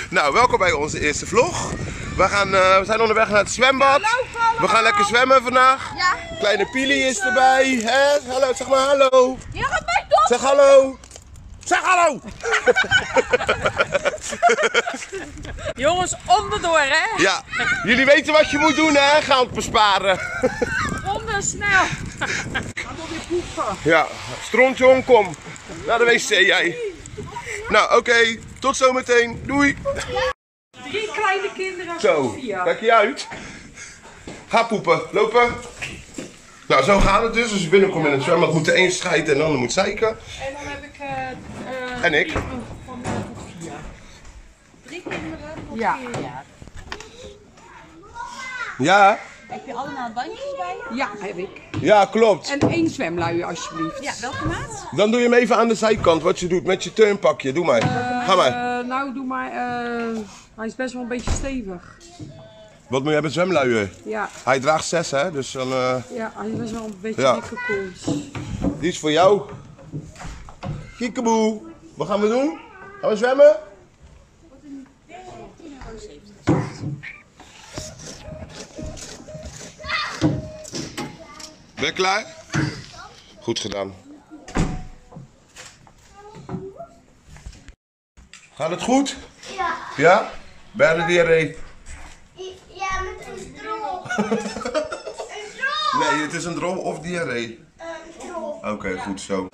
Nou, welkom bij onze eerste vlog. We zijn onderweg naar het zwembad. We gaan lekker zwemmen vandaag. Ja. Kleine Pili is erbij. Hè? Hallo, zeg maar hallo. Je gaat mij toch? Zeg hallo. Zeg hallo. Jongens, onderdoor hè? Ja, jullie weten wat je moet doen hè, geld besparen. Onder snel. Ja, Strontjon, kom. Naar de wc jij. Nou, oké, tot zometeen. Doei. 3 kleine kinderen. Zo, kijk je uit. Ga poepen, lopen. Nou, zo gaat het dus. Als je binnenkomt in het zwembad moet er één scheiden en de ander moet zeiken. En dan heb ik... En ik. Van 4. 3 kinderen tot 4 jaar. Ja? Heb je allemaal bandjes bij je? Ja, heb ik. Ja, klopt. En 1 zwemluier alsjeblieft. Ja, welke maat? Dan doe je hem even aan de zijkant wat je doet met je turnpakje. Doe maar. Ga maar. Nou, doe maar. Hij is best wel een beetje stevig. Wat moet je hebben, zwemluier? Ja, Hij draagt 6 hè, dus dan... ja, hij is best wel een beetje Ja. dikke koers. Die is voor jou. Kiekeboe. Wat gaan we doen? Gaan we zwemmen? Ben je klaar? Goed gedaan. Gaat het goed? Ja. Ja? Bij de diarree? Ja, met een drol. Een drol. Nee, het is een drol of diarree. Een drol. Oké, goed zo.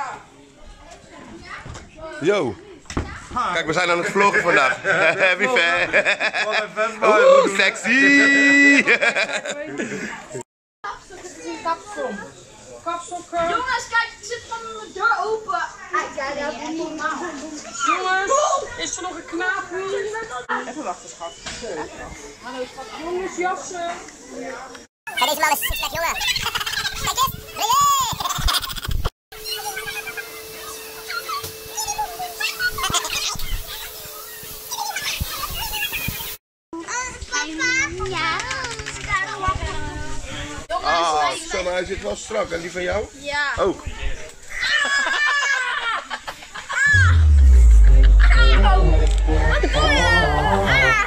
Yo. Kijk, we zijn aan het vloggen vandaag. Happy fan. Oeh, sexy. Kapsokken. Jongens, kijk, het zit van de deur open. Ja, dat is niet normaal. Jongens, is er nog een knaapje? Even wachten, schat. Hallo, schat. Jongens, jassen. Ga deze man eens sixpack, jongen. Kijk eens. Papa? Ja. Ah, zo, maar hij zit wel strak. En die van jou? Ja. Ook. Wat doe je?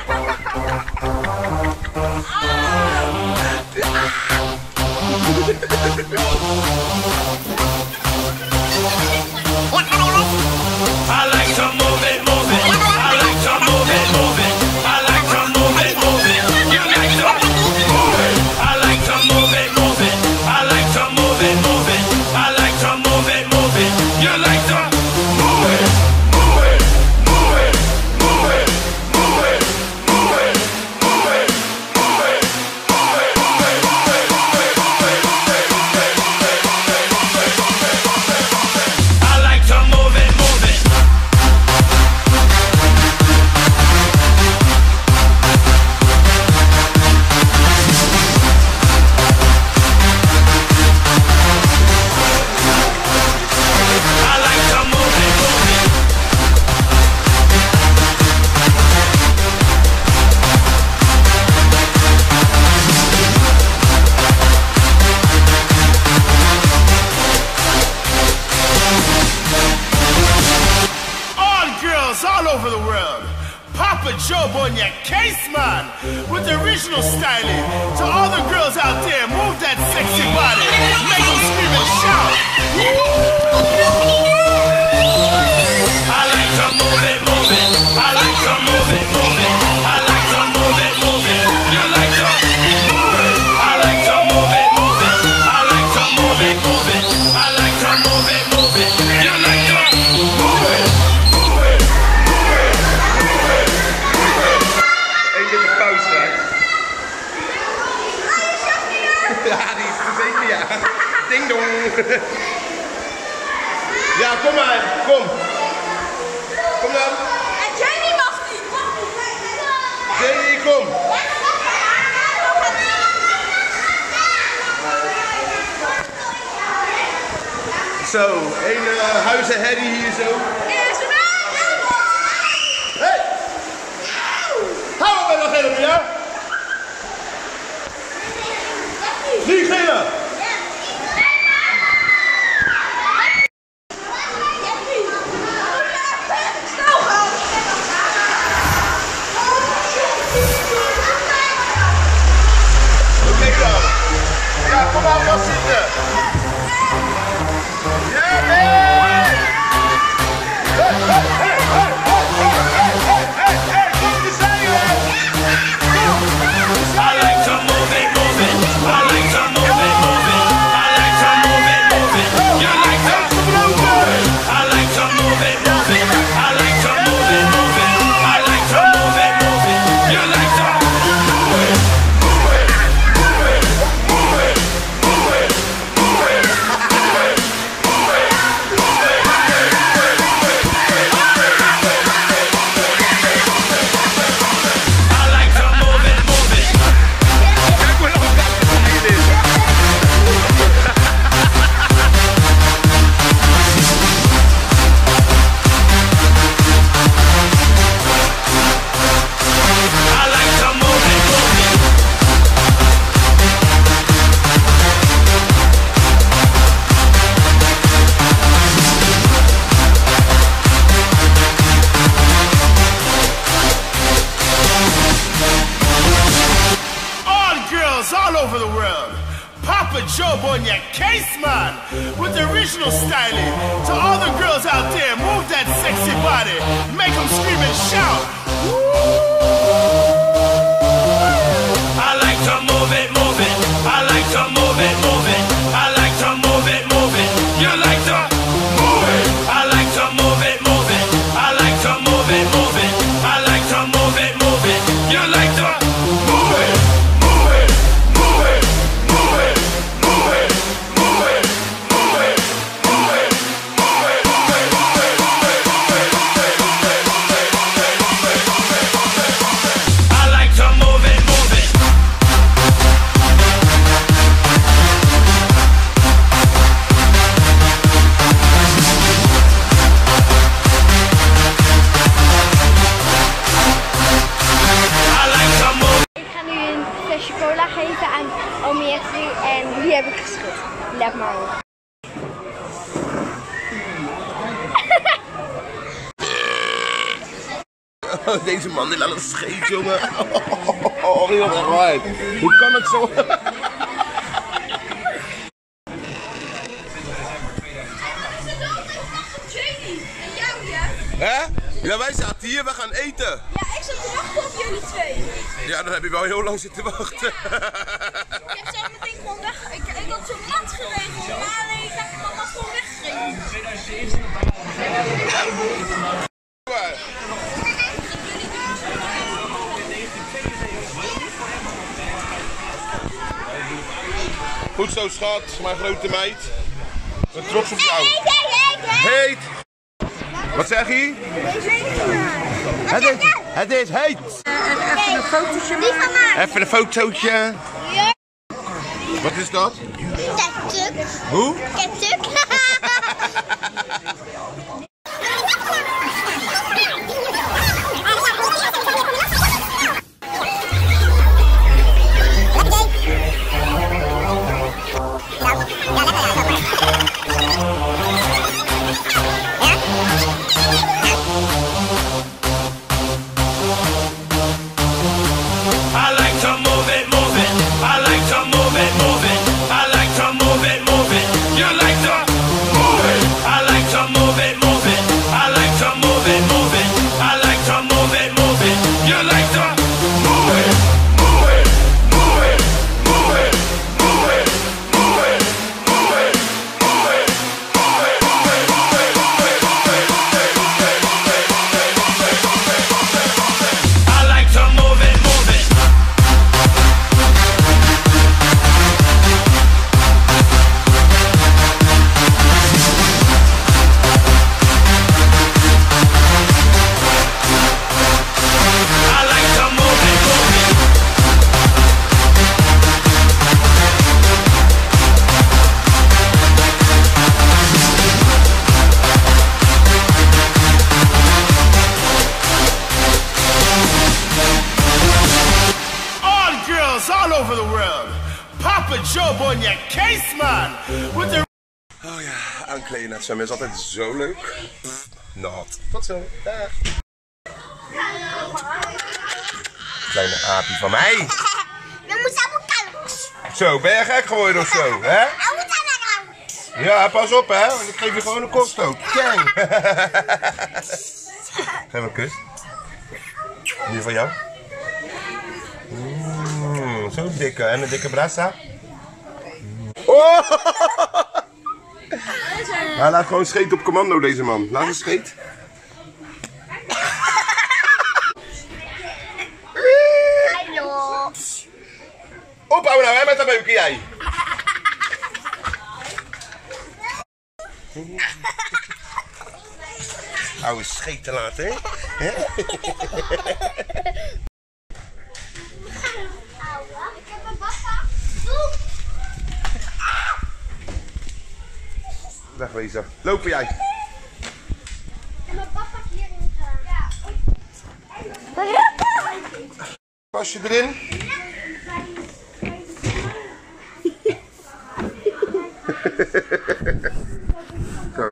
I like to move it, move it. I like to move it, move it. I like to move it, move it. You like to move it. I like to move it, move it. I like to move it, move it. I like to move it, move it. You like to move it, move it, move it, move it, move it, move it, move it, move it, I like to move it, move it. I like to move it, move it. All girls all over the world. Papa Job on your case, man. With the original styling. To all the girls out there, move that sexy body. Make them scream and shout. I like to move it, move it. I like to move it, move it. I like to move it, move it. You like to move it. I like to move it, move it. I like to move it, move it. I like to move it, move it. You like to move it, move it, move it, move it, move it. Eén keer de pauze straks. Ja, die is er zeker, ja. Ding dong. Ja, kom maar. Kom. Kom dan. En Jenny mag niet. Jenny, kom. Zo, één huizenherrie hier zo. Hey! Hou op met dat helemaal, ja? 3 gele. Kom maar, gaan zitten. Ja, nee. Hey, kom te zeggen. I like to move it, move it. I like to move it, move it. I like to move it, move it. You like to move it. I like to move it, move it. I like to move it, move it. I like to move it, move it. You like to move it, move it, move it, move it, move it, move it, move it, I like to move it, move it. Kijk maar nog wat dit is. I like to move it, move it. All girls all over the world. Papa Job on your case, man. With the original styling. To all the girls out there, move that sexy body. Make them scream and shout. I like to move it, move it. I like to move it, move it. I like to move it, move it. You like to move it. I like to move it, move it. I like to move it, move it. I like to move it, move it. You like to move it, move it, move it, move it, move it, move it, move it, move it, move it, I like to move it, move it. I like to move. Ik ga nu een flesje cola geven aan oom Jeffrey en die heb ik geschud. Let maar op. Oh, deze man die laat het scheet, jongen. Oh, heel erg waar. Hoe kan het zo? Hè? Ja, wij zaten hier, we gaan eten. Ja, ik zat te wachten op jullie twee. Ja, dan heb je wel heel lang zitten wachten. Ik heb zo meteen gewoon weg. Ik had zo'n mat geregeld, maar ik heb mijn mat gewoon weggegeven. Goed zo, schat, mijn grote meid. Ik ben trots op jou. Heet! Wat zeg je? Het is heet. Even een fotootje maken. Even een fotootje. Wat is dat? Ketchup. Hoe? Ketchup. I like to move it, move it. I like to move it, move it. I like to move it, move it. You like to move it. I like to move it, move it. I like to move it, move it. I like to move it, move it. You like to move it, move it, move it, move it, move it, move it, move it, move it, move it, I like to move it, move it. I like to move it, move it. All girls all over the world. Papa Job on your case, man. With the Oh ja, aankleden naar het zwemmen is altijd zo leuk. Nat. Tot zo. Dag. Kleine aapje van mij. Dan moet ze Zo, ben je gek geworden of zo, hè? Ja, pas op, hè, want ik geef je gewoon een koststoot. Kang. Geef een kus. Die van jou. Zo'n dikke. En een dikke brassa. Oh! Hij laat gewoon scheet op commando, deze man. Laat eens scheet. Hallo. Ophouden nou, hè, met dat beuken, jij. Oude scheet te laten, hè? Wegwezen. Lopen jij. Pas je erin. Zo.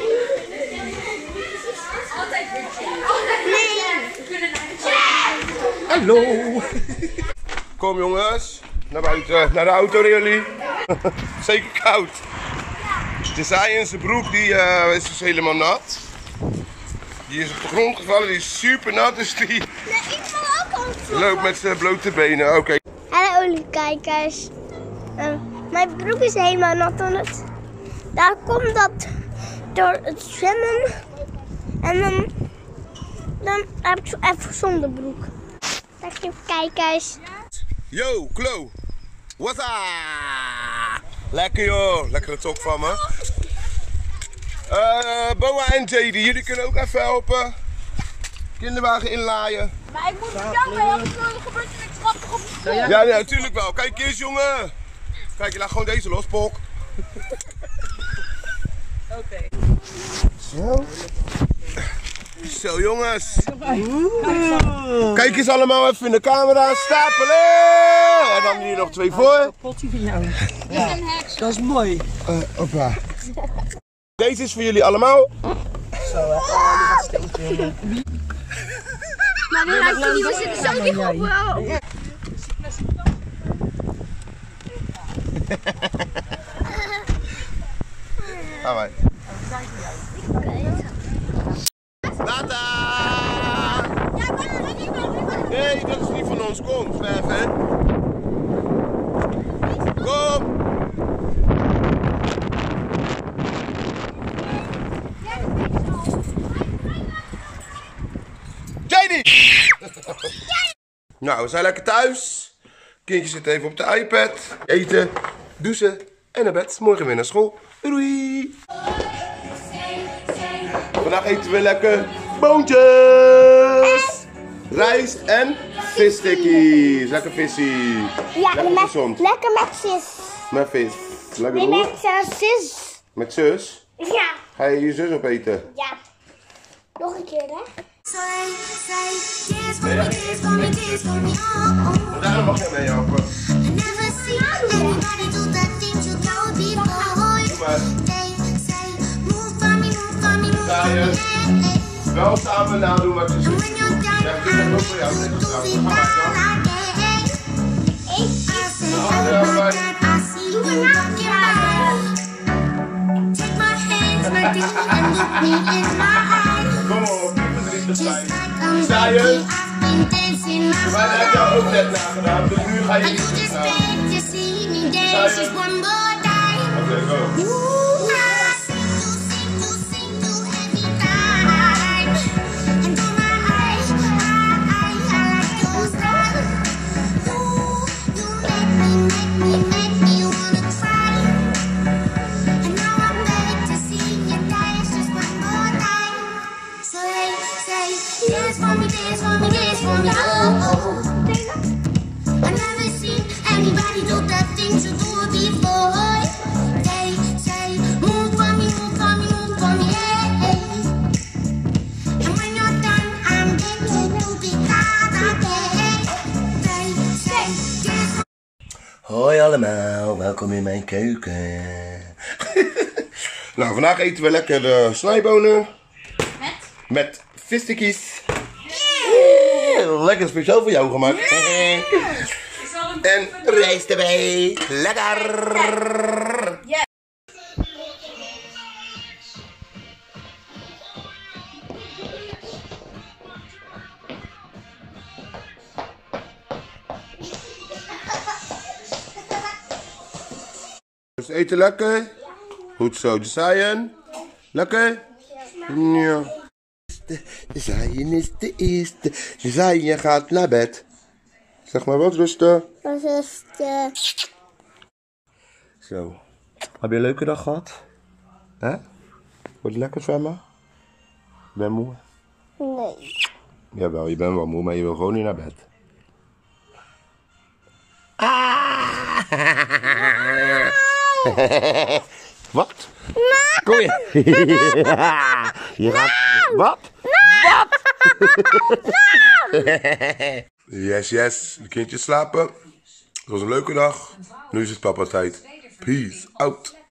Hallo. Kom jongens. Naar buiten. Naar de auto jullie. Zeker koud. De zaai in zijn broek die is dus helemaal nat. Die is op de grond gevallen, die is super nat, dus die loopt met zijn blote benen. Oké. Hallo kijkers. Mijn broek is helemaal nat en daar komt dat door het zwemmen. En dan heb ik zo even zonder broek. Dag kijkers. Yo, Klo. What's up? Lekker joh, lekkere top van me. Boa en JD, jullie kunnen ook even helpen. Kinderwagen inlaaien. Maar ik moet met jou mee, anders gebeurt er niks grappig op de school. Ja, natuurlijk wel. Kijk eens jongen. Kijk, je laat gewoon deze los, Pok. Oké. Zo. Zo jongens. Kijk eens allemaal even in de camera. Stapelen. En dan hier nog 2 voor. Potje van jou. Ja. Is een heks. Dat is mooi. Hoppa. Deze is voor jullie allemaal. Zo, hè. Oh, die gaat stinken. Maar we zitten zo dicht op. Gaan wij. Tata! Nee, dat is niet van ons. Kom, zwerven. Kom! JD! Nou, we zijn lekker thuis. Kindje zit even op de iPad. Eten, douchen en naar bed. Morgen weer naar school. Doei! Vandaag eten we lekker boontjes! Rijst en visstickies. Lekker visie. Ja, lekker gezond. lekker met vis. Met vis. Lekker Nee, doen. met vis. Met zus? Ja. Ga je je zus opeten? Ja. Nog een keer, hè? Daarom mag jij mee helpen. Wel samen nadoen wat je zegt. Ja, ik doe dat ook voor jou. Net als trouwens. Ga maar Kom op, verdriet is fijn. Sta je? Maar dat heb je ook net nagedaan, dus nu ga je niet doen. Sta je? Oké, go. Hoi allemaal, welkom in mijn keuken. Nou, vandaag eten we lekker de snijbonen. Met visstickies. Lekker speciaal voor jou gemaakt. En rijst erbij. Lekker. Ja. Is eten lekker? Goed zo, Jesajan. Lekker? Ja. Jesajan is de eerste. Jesajan gaat naar bed. Zeg maar wat rustig. Rustig. Zo. Heb je een leuke dag gehad? Hè? Wordt het lekker zwemmen? Ben je moe? Nee. Jawel, je bent wel moe, maar je wil gewoon niet naar bed. Ah! Wat? Kom je? Je gaat... Wat? Wat? Yes, yes. De kindjes slapen. Het was een leuke dag. Nu is het papa tijd. Peace out.